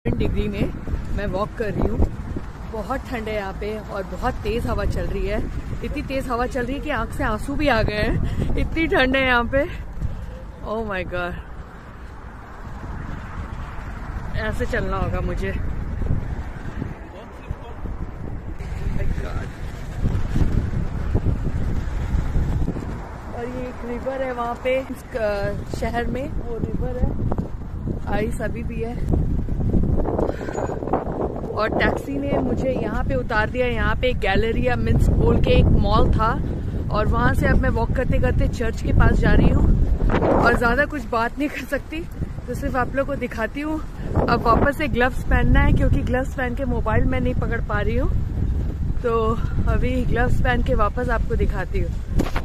Degree में मैं walk कर रही हूँ। बहुत ठंड है यहाँ पे और बहुत तेज हवा चल रही है। इतनी तेज हवा चल रही है कि आंख से आंसू भी आ गए हैं, इतनी ठंड है यहाँ पे। ओह माय गॉड, ऐसे चलना होगा मुझे। और ये एक रिवर है वहाँ पे शहर में, वो रिवर है आइस अभी भी है। और टैक्सी ने मुझे यहाँ पे उतार दिया। यहाँ पे एक गैलरिया मिन्स बोल के एक मॉल था और वहाँ से अब मैं वॉक करते करते चर्च के पास जा रही हूँ। और ज़्यादा कुछ बात नहीं कर सकती तो सिर्फ आप लोग को दिखाती हूँ। अब वापस से ग्लव्स पहनना है क्योंकि ग्लव्स पहन के मोबाइल मैं नहीं पकड़ पा रही हूँ, तो अभी ग्लव्स पहन के वापस आपको दिखाती हूँ।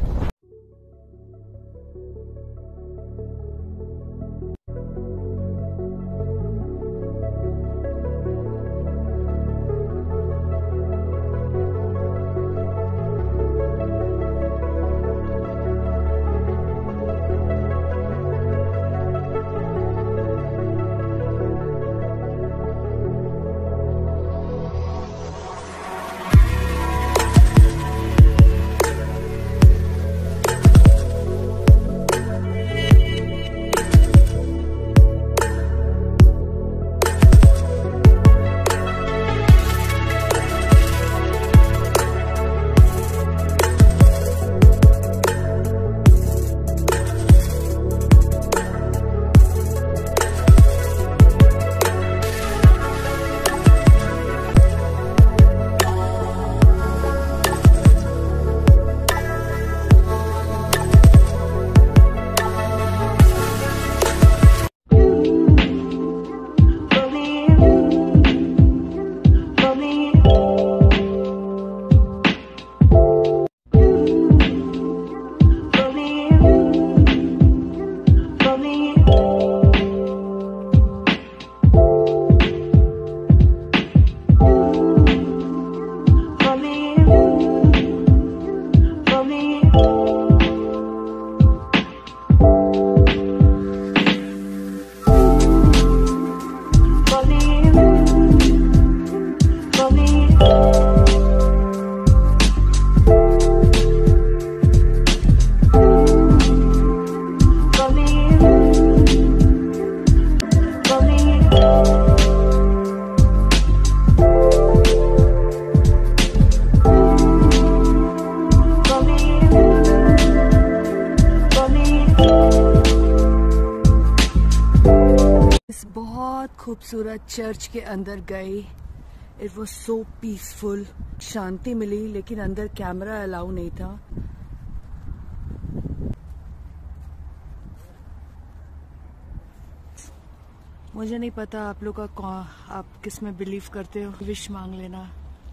बहुत खूबसूरत चर्च के अंदर गई। इट वॉज सो पीसफुल, शांति मिली, लेकिन अंदर कैमरा अलाउ नहीं था। मुझे नहीं पता आप लोग का आप किस में बिलीव करते हो, विश मांग लेना।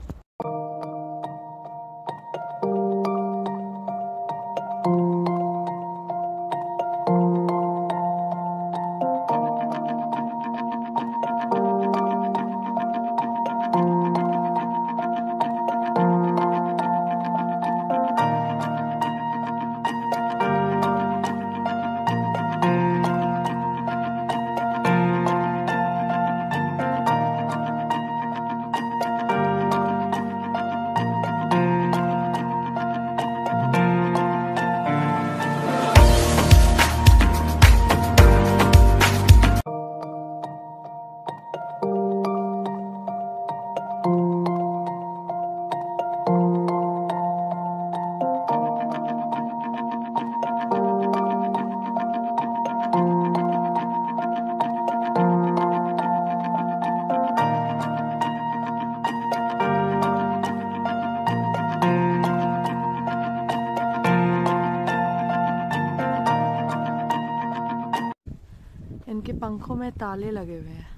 इनके पंखों में ताले लगे हुए हैं।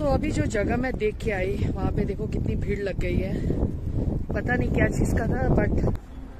तो अभी जो जगह मैं देख के आई वहाँ पे देखो कितनी भीड़ लग गई है, पता नहीं क्या चीज़ का था बट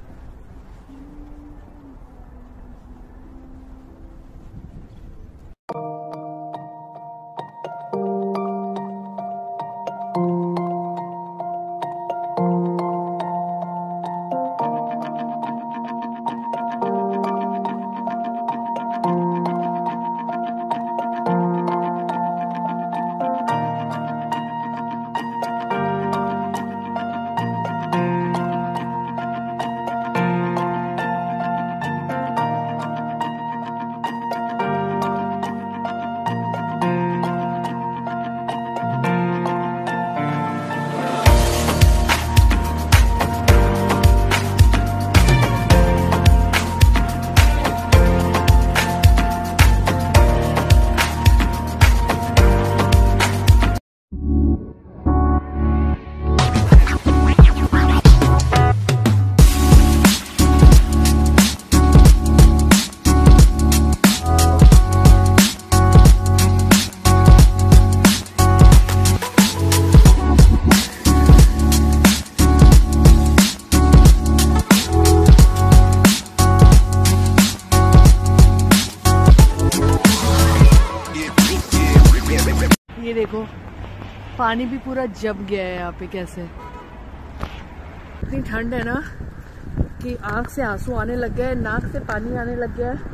ये देखो पानी भी पूरा जम गया है यहाँ पे। कैसे इतनी ठंड है ना कि आंख से आंसू आने लग गए, नाक से पानी आने लग गया है।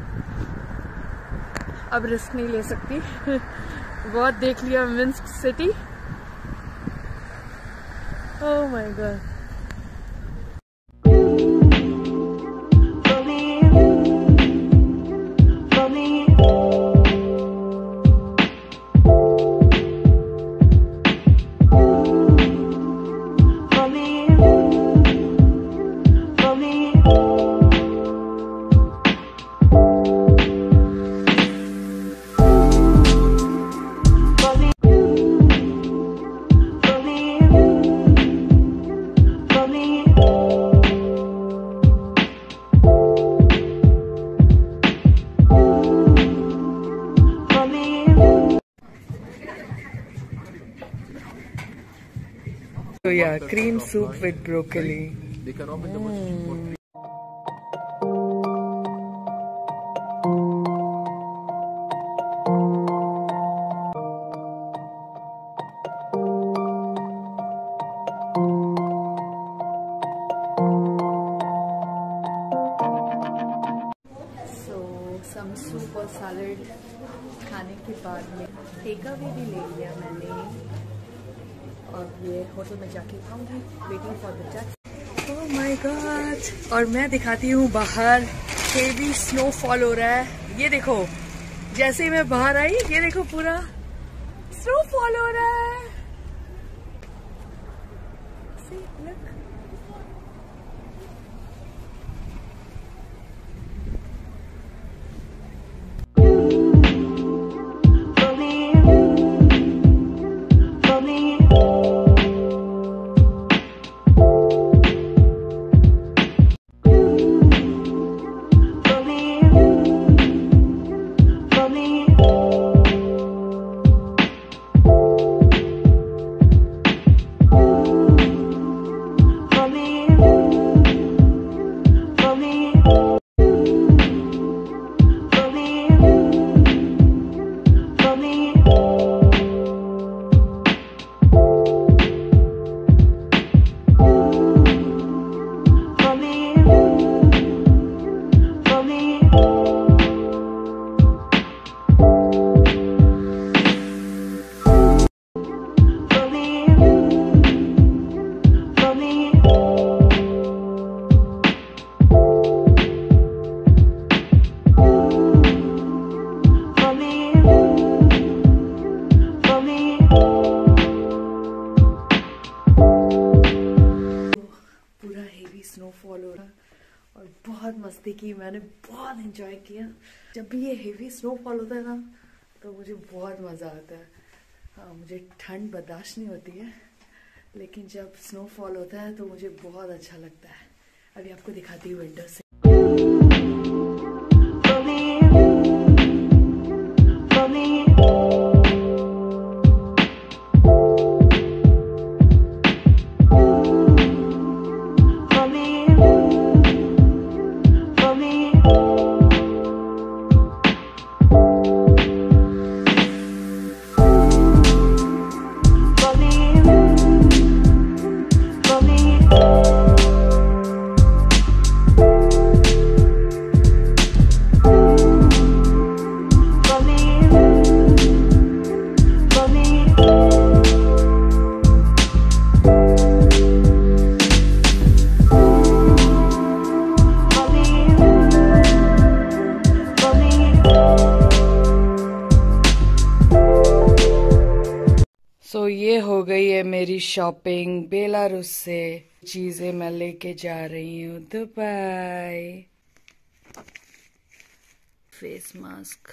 अब रिस्क नहीं ले सकती बहुत देख लिया Minsk city. Oh my God. So yeah, cream soup with broccoli. Some soup और सैलड खाने के बाद में टेक अवे भी ले लिया मैंने और ये होटल में जाके खाऊंगी। Waiting for the taxi. Oh my God. और मैं दिखाती हूँ बाहर हेवी स्नोफॉल हो रहा है। ये देखो जैसे ही मैं बाहर आई ये देखो पूरा स्नोफॉल हो रहा है। See, look. स्नोफॉल हो रहा और बहुत मस्ती की, मैंने बहुत एंजॉय किया। जब भी ये हेवी स्नोफॉल होता है ना तो मुझे बहुत मज़ा आता है। हाँ, मुझे ठंड बर्दाश्त नहीं होती है लेकिन जब स्नोफॉल होता है तो मुझे बहुत अच्छा लगता है। अभी आपको दिखाती हूँ विंडो से। ये हो गई है मेरी शॉपिंग बेलारूस से। चीजें मैं लेके जा रही हूँ Dubai. Face mask,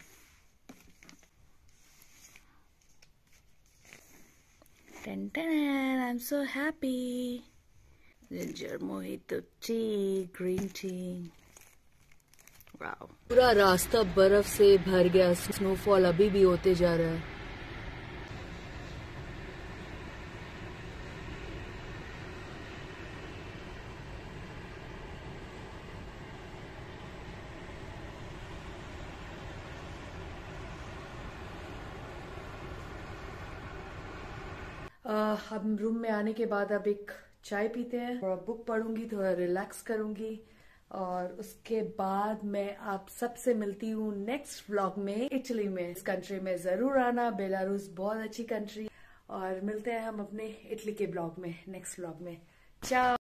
I am so happy. Ginger mojito tea, green tea. Wow, पूरा रास्ता बर्फ से भर गया। स्नोफॉल अभी भी होते जा रहा है। हम रूम में आने के बाद अब एक चाय पीते हैं, थोड़ा बुक पढ़ूंगी, थोड़ा रिलैक्स करूंगी और उसके बाद मैं आप सबसे मिलती हूँ नेक्स्ट व्लॉग में इटली में। इस कंट्री में जरूर आना, बेलारूस बहुत अच्छी कंट्री। और मिलते हैं हम अपने इटली के ब्लॉग में, नेक्स्ट व्लॉग में। चाओ।